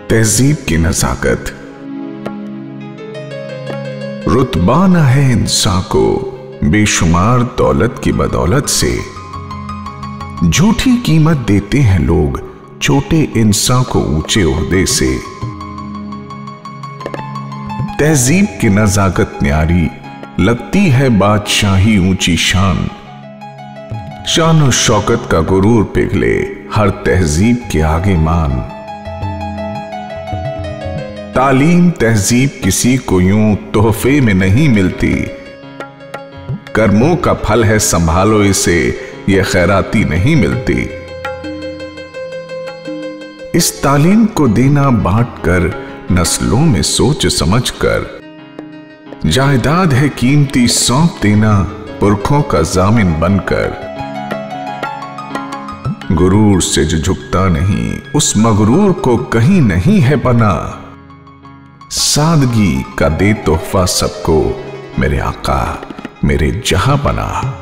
तहजीब की नजाकत। रुतबा न है इंसान को बेशुमार दौलत की बदौलत से, झूठी कीमत देते हैं लोग छोटे इंसान को ऊंचे ओहदे से। तहजीब की नजाकत न्यारी लगती है बादशाही ऊंची शान, शान और शौकत का गुरूर पिघले हर तहजीब के आगे मान। तालीम तहजीब किसी को यूं तोहफे में नहीं मिलती, कर्मों का फल है संभालो इसे, यह खैराती नहीं मिलती। इस तालीम को देना बांट कर नस्लों में सोच समझ कर, जायदाद है कीमती सौंप देना पुरखों का जामिन बनकर। गुरूर से जो झुकता नहीं उस मगरूर को कहीं नहीं है पना, सादगी का दे तोहफा सबको मेरे आका मेरे जहां बना।